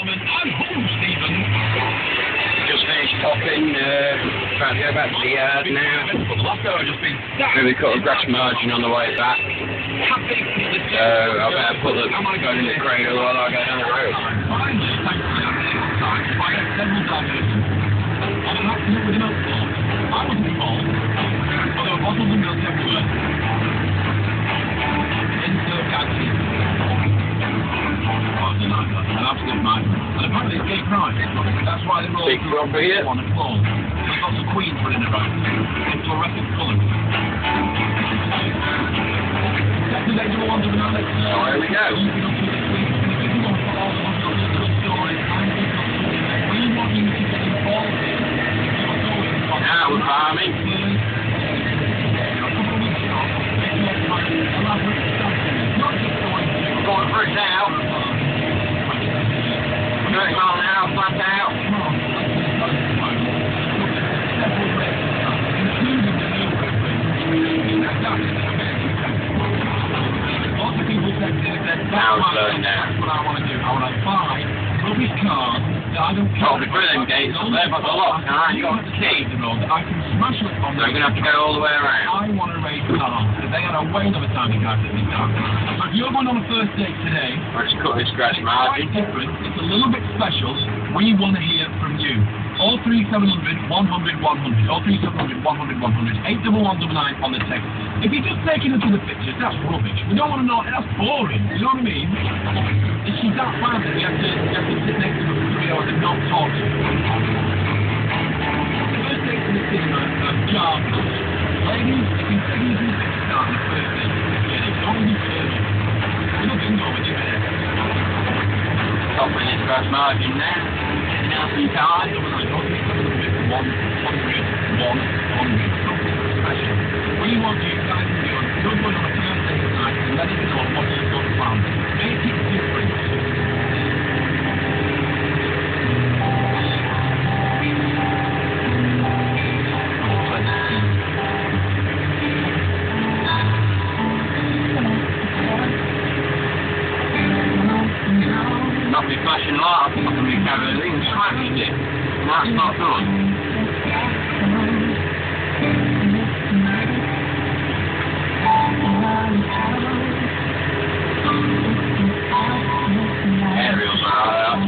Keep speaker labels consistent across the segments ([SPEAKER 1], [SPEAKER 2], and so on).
[SPEAKER 1] and home, Stephen.
[SPEAKER 2] Just finished topping, about to go back to the yard now. Maybe cut a grass margin on the way back. So I better put the phone in the cradle while I go down the road.
[SPEAKER 1] That's why they're all
[SPEAKER 2] Big proper here.
[SPEAKER 1] on the floor. There's lots of queens put in the road. In fluorescent colours.
[SPEAKER 2] So here we go. Now we're farming. Going for it now. 30 miles an hour, flat out. Now it's slowing down.
[SPEAKER 1] That's what I want to do. I want to buy a rubbish car that I don't care.
[SPEAKER 2] I'll be through them gates up there, but the lock, alright, you got the key.
[SPEAKER 1] I can smash it on
[SPEAKER 2] So I'm going to have to go all the way around.
[SPEAKER 1] I want to race cars. They had a whale of a time in guys at this time. So if you're going on a first date today,
[SPEAKER 2] I'll just cut this grass
[SPEAKER 1] quite
[SPEAKER 2] margin.
[SPEAKER 1] different. It's a little bit special. We want to hear from you. 03700 100 100. 03700 100 100. 81199 on the text. If you're just taking us to the pictures, that's rubbish. We don't want to know. That's boring. You know what I mean? If she's that bad that we have to sit next to her for 3 hours and not talk to her. First date to the cinema of jar. Ladies, if you take these in the start on the first date, don't be serious. We're not going to go with you.
[SPEAKER 2] Topping this grass margin now.
[SPEAKER 1] Now, you guys, I'm going to go to 100, 100. Special. We want you guys to be on a good one on a first date tonight and let us know what you've got planned. Make it different.
[SPEAKER 2] Not be flashing light, I think I can recover everything and smashed it. That's not good. Aerials are out.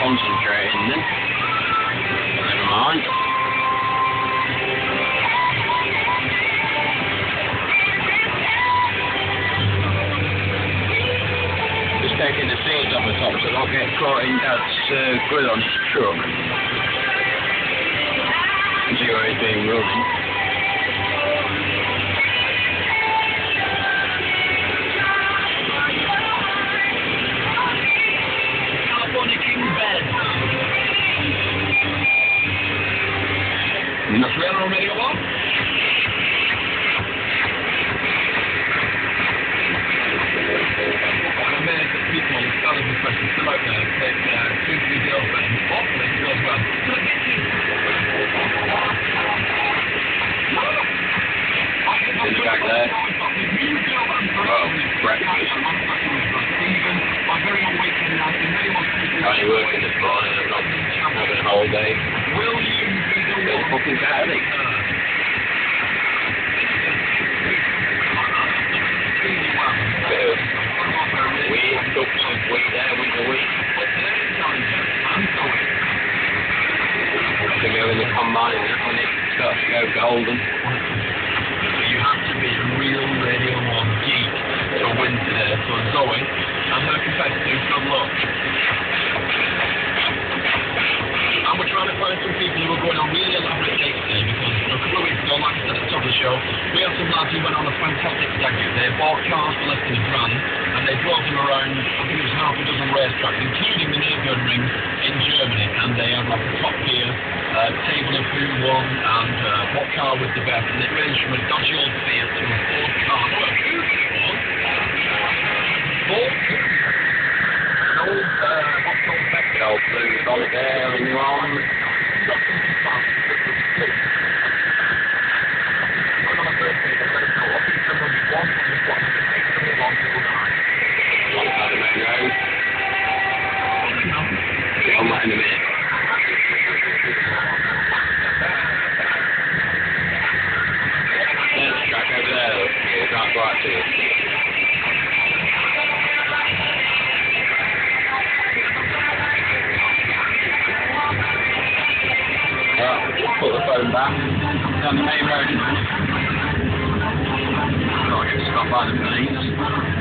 [SPEAKER 2] concentrating then. Never mind. Just taking the seeds off the top so they don't get caught in Dad's grill on his truck. See where he's being running.
[SPEAKER 1] Not real on Radio 1? I'm amazed that people, the fellas and questions still out there, take two to your girlfriend, hopefully it goes well. So get you.
[SPEAKER 2] In the back there. Well, breakfast. Only working this morning, I'm not having a whole day. It's fucking Saturday. Weird cups of wheat there with the wheat. I can go in the combine when it starts to go golden.
[SPEAKER 1] You have to be a real Radio 1 geek to win today. So Zoe and her competitors, good luck. And we're trying to find some people who are going on really elaborate dates today because a couple of weeks ago, like I said at the top of the show, we had some lads who went on a fantastic stag do. They bought cars for less than £1,000 and they drove them around, I think it was half a dozen racetracks, including the Nürburgring in Germany, and they had like a top gear table of who won and what car was the best, and it ranged from a dodgy old Fiat to a Ford car. What a Cougar it was! Ford Cougar. What's old Becky?
[SPEAKER 2] Old blue solitaire in one. On that in a minute. There's the track over there, look. You can't go out to it. Put the phone back down the main road. Gotta get stopped by the police.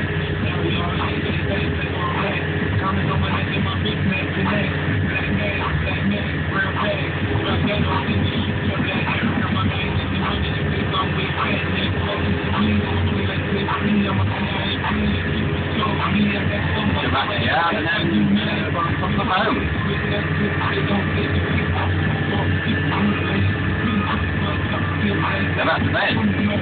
[SPEAKER 2] Go back to the yard and then come home. Go back to bed.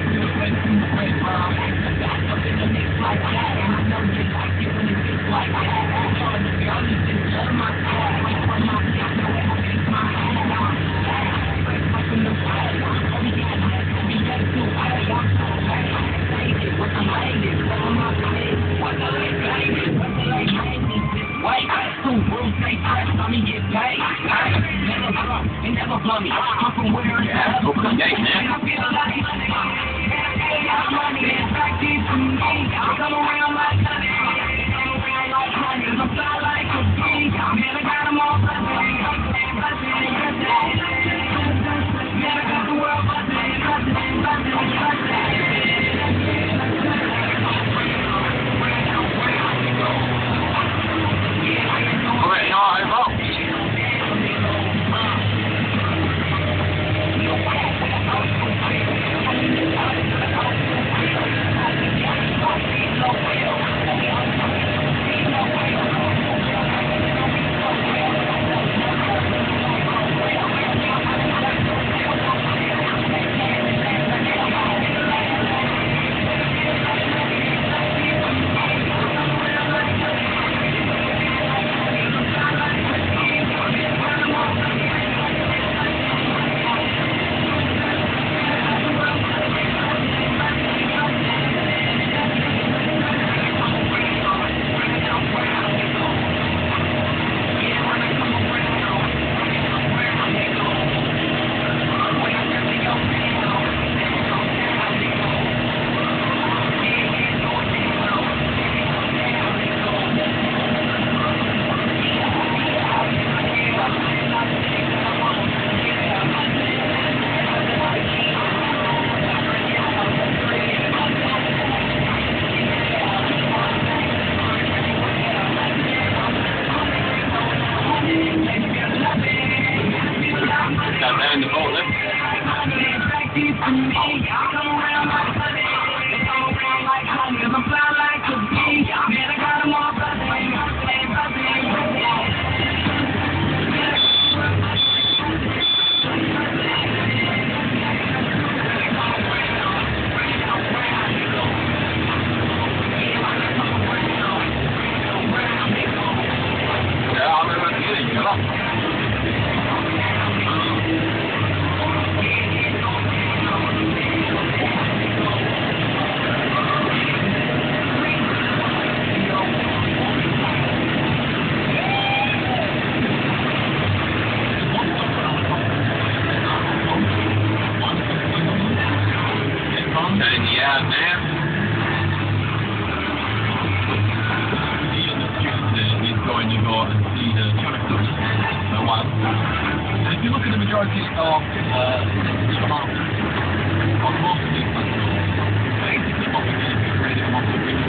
[SPEAKER 2] Yeah, open the gate now.
[SPEAKER 1] So wild. And if you look at the majority of on most of these festivals, basically what we do is we create a monster region.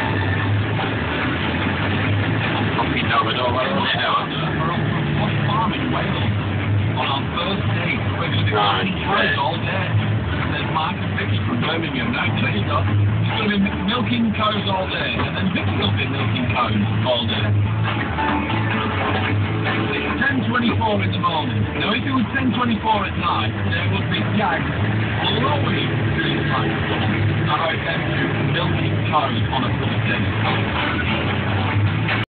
[SPEAKER 2] Fucking Dover, what do they do?
[SPEAKER 1] We're on Posh Farm in Wales. On our first date, we're going to be milking cows all day. And there's Mark and Vicky from Birmingham. Now, there you go. He's going to be milking cows all day. And then Vicky will be milking cows all day. It's 10:24 in the morning. Now, if it was 10:24 at night, there would be gags blowing through the microphone about them two milking cows on a first date.